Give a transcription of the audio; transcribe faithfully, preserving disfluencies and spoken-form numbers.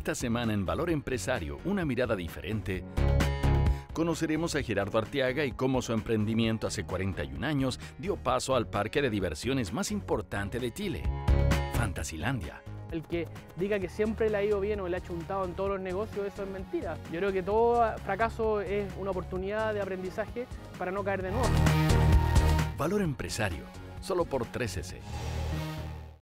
Esta semana en Valor Empresario, una mirada diferente, conoceremos a Gerardo Arteaga y cómo su emprendimiento hace cuarenta y un años dio paso al parque de diversiones más importante de Chile, Fantasilandia. El que diga que siempre le ha ido bien o le ha chuntado en todos los negocios, eso es mentira. Yo creo que todo fracaso es una oportunidad de aprendizaje para no caer de nuevo. Valor Empresario, solo por tres ese.